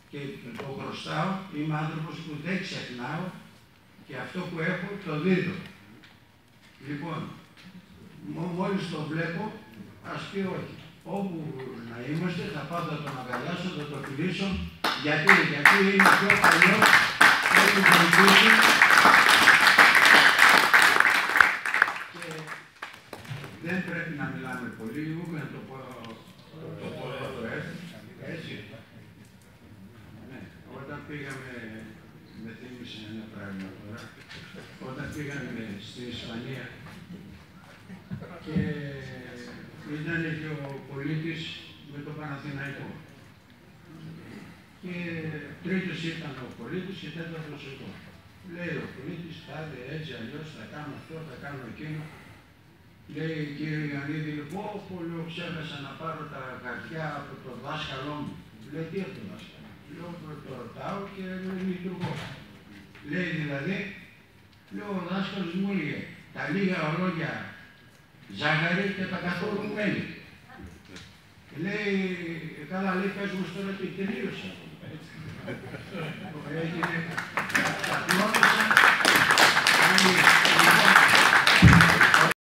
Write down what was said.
και το χρωστάω, είμαι άνθρωπος που δεν ξεχνάω και αυτό που έχω το δίδω. Λοιπόν, μόλις το βλέπω, ας πει όχι. Όπου να είμαστε, θα πάω, θα τον αγκαλιάσω, θα το φιλήσω, γιατί είναι πιο παλιός, έχει βοηθήσει και δεν πρέπει να μιλάμε πολύ, λίγο να το πω το έτσι. Ναι, όταν πήγαμε, με θύμισε ένα πράγμα τώρα, όταν πήγαμε στην Ισπανία και ήταν και ο πολίτης με το Παναθηναϊκό. Και τρίτος ήταν ο πολίτης και τέταρτος εγώ. Λέει ο πολίτης, τάδε έτσι, αλλιώς θα κάνω αυτό, θα κάνω εκείνο. Λέει, κύριε Ιωαννίδη, λοιπόν, λέω, ξέχασα να πάρω τα χαρτιά από το δάσκαλό μου. Λέει, τι από το δάσκαλο? Λέω, το ρωτάω και λειτουργώ. Λέει, δηλαδή, λέω, ο δάσκαλος μου έλεγε, τα λίγα ολόγια ζάχαρη και τα καθόλου μέλι. Λέει, καλά, λέει, πες μου τώρα και τελείωσα. Έγινε